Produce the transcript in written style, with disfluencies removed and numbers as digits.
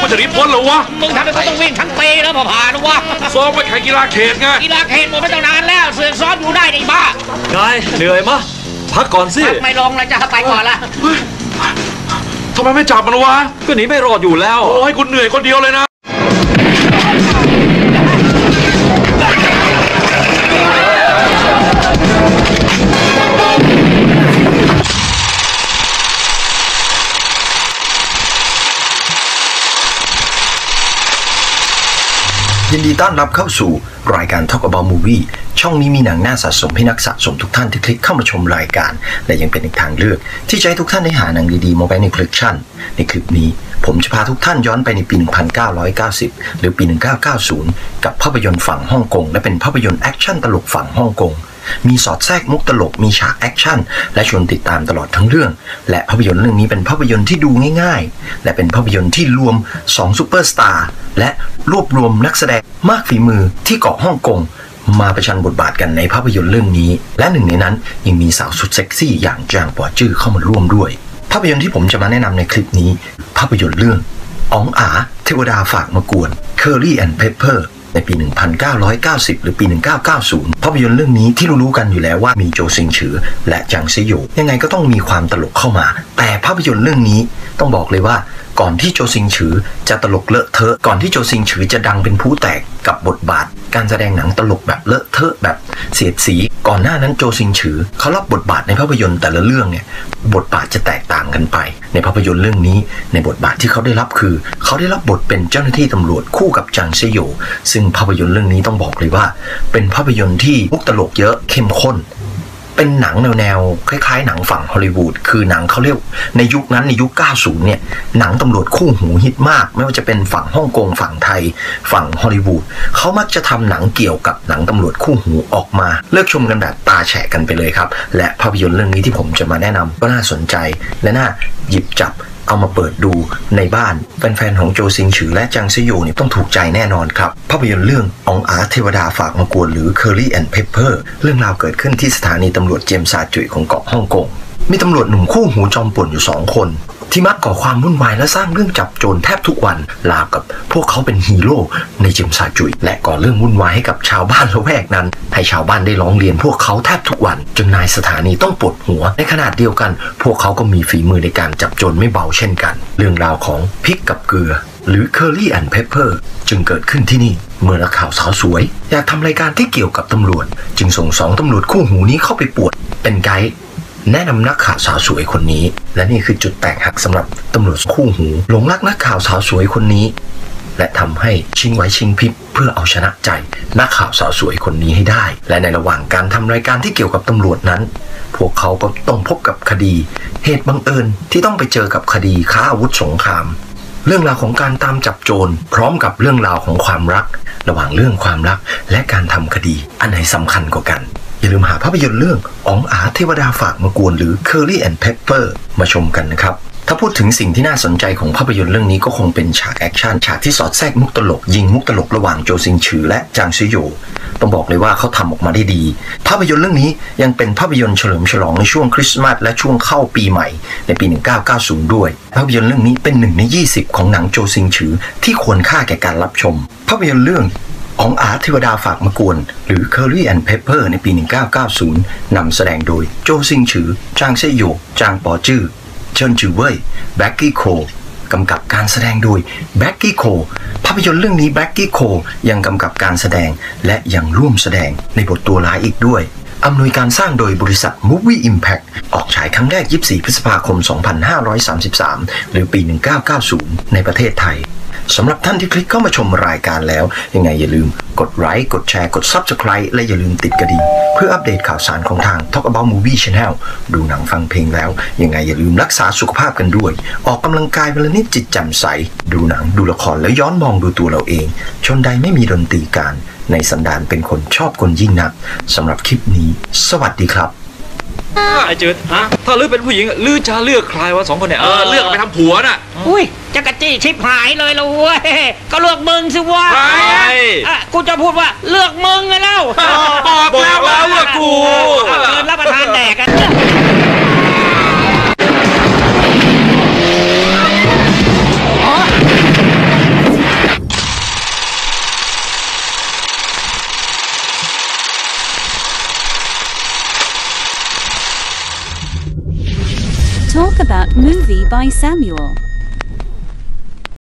จะหนีพ้นเหรอวะมึงทำให้เขาต้องวิ่งทั้งปีแล้วผ่านวะซ้อมไปแข่งกีฬาเขตไงกีฬาเขตหมดไปตั้งนานแล้วเสือกซ้อมอยู่ได้ไอ้บ้านายเหนื่อยมะพักก่อนสิไม่ลงเลยจะไปก่อนละทำไมไม่จับมันวะก็หนีไม่รอดอยู่แล้วโอ้ยคุณเหนื่อยคนเดียวเลยนะยินดีต้อนรับเข้าสู่รายการ Talk About Movie ช่องนี้มีหนังน่าสะสมให้นักสะสมทุกท่านที่คลิกเข้ามาชมรายการและยังเป็นอีกทางเลือกที่จะให้ทุกท่านได้หาหนังดีๆมาไว้ในคอลเลคชันในคลิปนี้ผมจะพาทุกท่านย้อนไปในปี 1990 หรือปี 1990 กับภาพยนตร์ฝั่งฮ่องกงและเป็นภาพยนตร์แอคชั่นตลกฝั่งฮ่องกงมีสอดแทรกมุกตลกมีฉากแอคชั่นและชวนติดตามตลอดทั้งเรื่องและภาพยนตร์เรื่องนี้เป็นภาพยนตร์ที่ดูง่ายๆและเป็นภาพยนตร์ที่รวม2ซุปเปอร์สตาร์และรวบรวมนักแสดงมากฝีมือที่เกาะฮ่องกงมาประชันบทบาทกันในภาพยนตร์เรื่องนี้และหนึ่งในนั้นยังมีสาวสุดเซ็กซี่อย่างจางป๋อจื้อเข้ามาร่วมด้วยภาพยนตร์ที่ผมจะมาแนะนำในคลิปนี้ภาพยนตร์เรื่องอ๋องอาเทวดาฝากมากวน Curry and Pepperในปี 1990 หรือปี 1990 ภาพยนตร์เรื่องนี้ที่รู้ๆกันอยู่แล้วว่ามีโจซิงฉือและจางซีโยยังไงก็ต้องมีความตลกเข้ามาแต่ภาพยนตร์เรื่องนี้ต้องบอกเลยว่าก่อนที่โจซิงฉือจะตลกเลอะเทอะก่อนที่โจซิงฉือจะดังเป็นผู้แตกกับบทบาทการแสดงหนังตลกแบบเลอะเทอะแบบเสียดสีก่อนหน้านั้นโจซิงฉือเขารับบทบาทในภาพยนตร์แต่ละเรื่องเนี่ยบทบาทจะแตกต่างกันไปในภาพยนตร์เรื่องนี้ในบทบาทที่เขาได้รับคือเขาได้รับบทเป็นเจ้าหน้าที่ตำรวจคู่กับจางซีโยซึ่งภาพยนตร์เรื่องนี้ต้องบอกเลยว่าเป็นภาพยนตร์ที่มุกตลกเยอะเข้มข้นเป็นหนังแนวคล้ายๆหนังฝั่งฮอลลีวูดคือหนังเขาเรียกในยุคนั้นในยุค 90 เนี่ยหนังตำรวจคู่หูฮิตมากไม่ว่าจะเป็นฝั่งฮ่องกงฝั่งไทยฝั่งฮอลลีวูดเขามักจะทำหนังเกี่ยวกับหนังตำรวจคู่หูออกมาเลือกชมกันแบบตาแฉะกันไปเลยครับและภาพยนตร์เรื่องนี้ที่ผมจะมาแนะนำก็น่าสนใจและน่าหยิบจับเอามาเปิดดูในบ้านแฟนๆของโจซิงฉือและจางซีโยเนี่ยต้องถูกใจแน่นอนครับภาพยนตร์เรื่องอ๋องอาเทวดาฝากมากวนหรือ Curry and Pepper เรื่องราวเกิดขึ้นที่สถานีตำรวจเจียมซาจุยของเกาะฮ่องกงมีตำรวจหนุ่มคู่หูจอมป่วนอยู่2คนที่มักก่อความวุ่นวายและสร้างเรื่องจับโจรแทบทุกวันราวกับพวกเขาเป็นฮีโร่ในเจียมซาจุยและก่อเรื่องวุ่นวายให้กับชาวบ้านละแวกนั้นให้ชาวบ้านได้ร้องเรียนพวกเขาแทบทุกวันจนนายสถานีต้องปวดหัวในขณะเดียวกันพวกเขาก็มีฝีมือในการจับโจรไม่เบาเช่นกันเรื่องราวของพริกกับเกลือหรือ Curry and Pepper จึงเกิดขึ้นที่นี่เมื่อนักข่าวสาวสวยอยากทำรายการที่เกี่ยวกับตำรวจจึงส่ง2ตำรวจคู่หูนี้เข้าไปป่วนเป็นไกด์แนะนำนักข่าวสาวสวยคนนี้และนี่คือจุดแตกหักสำหรับตำรวจคู่หูหลงรักนักข่าวสาวสวยคนนี้และทำให้ชิงไหวชิงพริบเพื่อเอาชนะใจนักข่าวสาวสวยคนนี้ให้ได้และในระหว่างการทำรายการที่เกี่ยวกับตำรวจนั้นพวกเขาก็ต้องพบกับคดีเหตุบังเอิญที่ต้องไปเจอกับคดีค้าอาวุธสงครามเรื่องราวของการตามจับโจรพร้อมกับเรื่องราวของความรักระหว่างเรื่องความรักและการทำคดีอันไหนสำคัญกว่ากันอย่าลืมหาภาพยนตร์เรื่องอ๋องอาเทวดาฝากมากวนหรือ Curry and Pepper มาชมกันนะครับถ้าพูดถึงสิ่งที่น่าสนใจของภาพยนตร์เรื่องนี้ก็คงเป็นฉากแอคชั่นฉากที่สอดแทรกมุกตลกยิงมุกตลกระหว่างโจซิงฉือและจางซีโยต้องบอกเลยว่าเขาทำออกมาได้ดีภาพยนตร์เรื่องนี้ยังเป็นภาพยนตร์เฉลิมฉลองในช่วงคริสต์มาสและช่วงเข้าปีใหม่ในปี 1990 ด้วยภาพยนตร์เรื่องนี้เป็น1 ใน 20ของหนังโจซิงฉือที่ควรค่าแก่การรับชมภาพยนตร์เรื่องอ๋องอาเทวดาฝากมากวนหรือ Curry and Pepper ในปี 1990 นำแสดงโดยโจซิงฉือจางเซี่ยโยจางป๋อจื้อเฉินจือเว่ยแบ็กกี้โคกำกับการแสดงโดยแบ็กกี้โคภาพยนตร์เรื่องนี้แบ็กกี้โคยังกำกับการแสดงและยังร่วมแสดงในบทตัวร้ายอีกด้วยอำนวยการสร้างโดยบริษัท Movie Impact ออกฉายครั้งแรก 24 พฤษภาคม 2533 หรือปี 1990 ในประเทศไทยสำหรับท่านที่คลิกเข้ามาชมรายการแล้วยังไงอย่าลืมกดไลค์กดแชร์กด Subscribe และอย่าลืมติดกระดิ่งเพื่ออัปเดตข่าวสารของทาง Talk About Movie Channel ดูหนังฟังเพลงแล้วยังไงอย่าลืมรักษาสุขภาพกันด้วยออกกำลังกายวันละนิดจิตแจ่มใสดูหนังดูละครแล้วย้อนมองดูตัวเราเองชนใดไม่มีดนตรีการในสันดานเป็นคนชอบคนยิ่งนักสำหรับคลิปนี้สวัสดีครับไอ้จืดถ้าลือเป็นผู้หญิงลือจะเลือกใครวะ2 คนเนี่ยเลือกไปทำผัวน่ะอุ้ยจะกระจี้ชิบหายเลยละเว้ยก็เลือกมึงสิวะกูจะพูดว่าเลือกมึงไงเล่าบอกแล้วว่าเลือกกูเชิญรับประทานแดกกัน Talk about movie by Samuel.